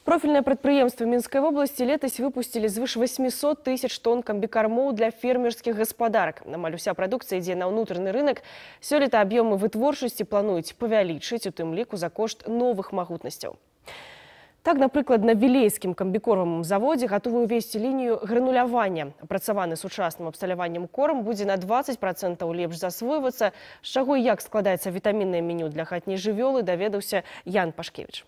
Профильное предприемство Минской области летась выпустили свыш 800 тысяч тонн комбикормов для фермерских господарок. Амаль уся продукция ідзе на внутренний рынок. Сёлета объемы вытворчасці плануюць павялічыць, у тым ліку за кошт новых магутнасцяў. Так, например, на Вілейскім комбікормовым заводе готовы увести линию гранулявання. Апрацаваны сучасным абсталяваннем корм будзе на 20% лепш засвойвацца. З чаго і як складаецца вітаміннае меню для хатняй жывёлы, даведаўся Ян Пашкевич.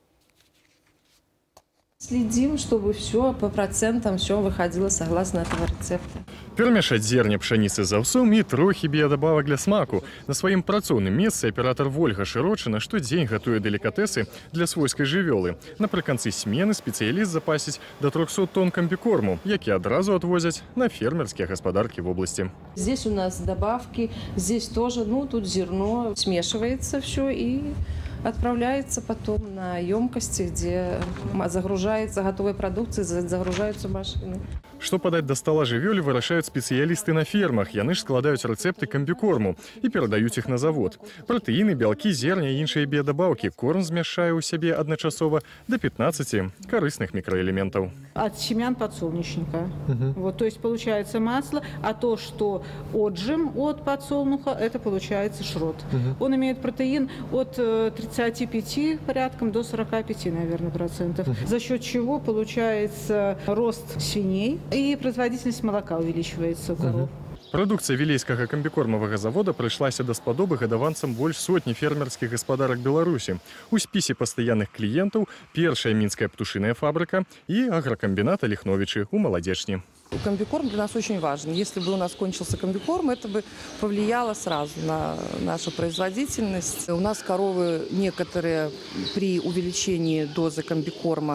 Следим, чтобы все по процентам, все выходило согласно этого рецепта. Перамяшаць зерне пшаніцы з аўсом і трохі біядабавак для смаку. На сваім працоўным месцы аператор Вольга Шырочына штодзень гатуе делікатэсы для свойскай жывёлы. Напрыканцы смены спецыяліст запасіць до 300 тонн комбікорму, які адразу отвозят на фермерские господарки в области. Здесь у нас добавки, здесь тоже, тут зерно смешивается все и отправляется потом на емкости, где загружается готовая продукция, загружаются машины. Что подать до стола жывёле вырашаюць спецыялісты на фермах. Яны ж складаюць рэцэпты комбікорму і перадаюць іх на завод. Пратэіны, бялкі, зерня і іншыя біядабаўкі. Корм змяшае ў сябе адначасова до 15 корыстных микроэлементов. От семян подсолнечника. То есть получается масло, а то, что отжим от подсолнуха, это получается шрот. Он имеет протеин от 35 порядком до 45, наверное, процентов. За счет чего получается рост свиней и производительность молока увеличивается у коров. Прадукцыя вілейскага камбікормавага завода прыйшлася даспадобы гадаванцам больш сотні фермерскіх гаспадарак Беларусі. У спісе пастаянных кліентаў першая мінская птушиная фабрика и агрокомбината Лихновичи у Молодечни. Комбикорм для нас очень важен. Если бы у нас кончился комбикорм, это бы повлияло сразу на нашу производительность. У нас коровы некоторые при увеличении дозы комбикорма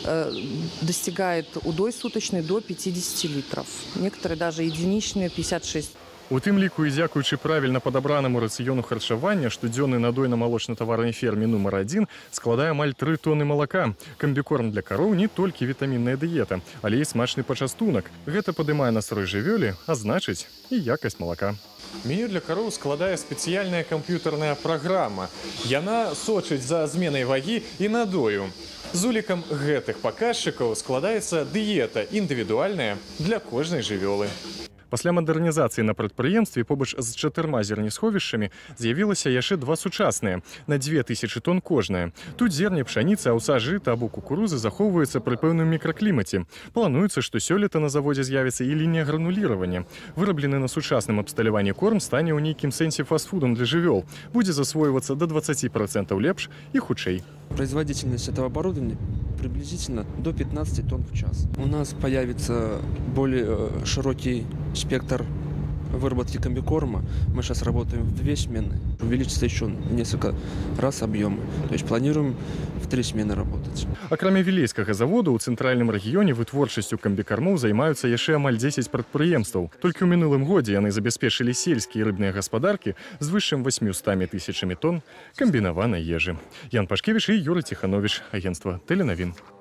достигают удой суточной до 50 литров. Некоторые даже единичные 56. У тым ліку і дзякуючы правільна падабранаму рацыёну харчавання, штодзённы надой на малочна-таварнай ферме нумар 1 складае амаль 3 тонны малака. Комбікорм для кароў не толькі вітамінная дыета, але і смачны пачастунак. Гэта падымае настрой жывёле, а значыць і якасць малака. Меню для кароў складае спецыяльная камп'ютарная праграма. Яна сочыць за зменай вагі і надою. З улікам гэтых паказчыкаў складаецца дыета індывідуальная для кожнай жывёлы. Пасля мадэрнізацыі на прадпрыемстве побач з 4 зернесховішчамі з'явілася яшчэ 2 сучасныя, на 2000 тонн кожная. Тут зерне пшаніцы, аўса, жыта або кукурузы захоўваюцца пры пэўным мікраклімаце. Плануецца, што сёлета на заводзе з'явіцца і лінія грануліравання. Выраблены на сучасным абсталяванні корм стане ў нейкім сэнсе фастфудам для жывёл. Будзе засвойвацца до 20% лепш і хутчэй. Производительность этого оборудования приблизительно до 15 тонн в час. У нас появится более широкий спектр выработки комбикорма. Мы сейчас работаем в 2 смены. Увеличится еще несколько раз объемы. То есть планируем в 3 смены работать. Акрамя вілейскага завода, у цэнтральным рэгіёне вытворчасцю комбікормоў займаюцца яшчэ амаль 10 прадпрыемстваў. Толькі ў мінулым годзе яны забяспечылі сельскія і рыбныя гаспадаркі з вышым 800 тысячамі тонн камбінаванай ежы. Ян Пашкевич і Юрий Тиханович, агентство Теленовин.